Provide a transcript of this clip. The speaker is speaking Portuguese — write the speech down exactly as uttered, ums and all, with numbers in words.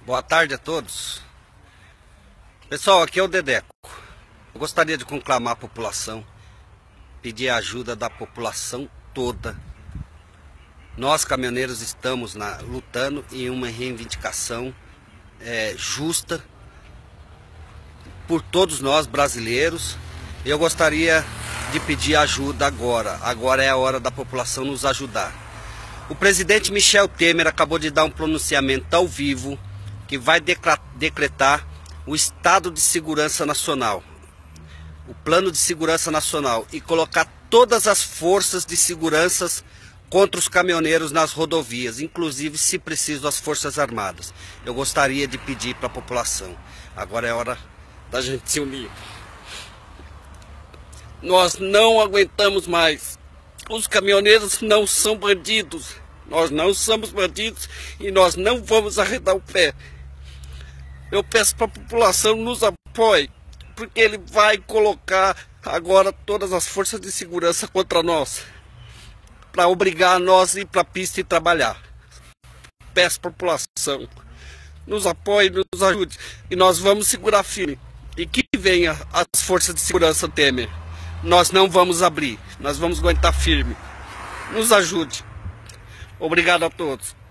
Boa tarde a todos. Pessoal, aqui é o Dedeco. Eu gostaria de conclamar a população, pedir a ajuda da população toda. Nós, caminhoneiros, estamos na, lutando em uma reivindicação é, justa por todos nós brasileiros. Eu gostaria de pedir ajuda agora. Agora é a hora da população nos ajudar. O presidente Michel Temer acabou de dar um pronunciamento ao vivo que vai decretar o estado de segurança nacional, o plano de segurança nacional, e colocar todas as forças de segurança contra os caminhoneiros nas rodovias, inclusive, se preciso, as Forças Armadas. Eu gostaria de pedir para a população, agora é hora da gente se unir. Nós não aguentamos mais. Os caminhoneiros não são bandidos. Nós não somos bandidos e nós não vamos arredar o pé. Eu peço para a população nos apoie, porque ele vai colocar agora todas as forças de segurança contra nós, para obrigar nós a ir para a pista e trabalhar. Peço para a população, nos apoie, nos ajude, e nós vamos segurar firme. E que venha as forças de segurança Temer. Nós não vamos abrir, nós vamos aguentar firme. Nos ajude. Obrigado a todos.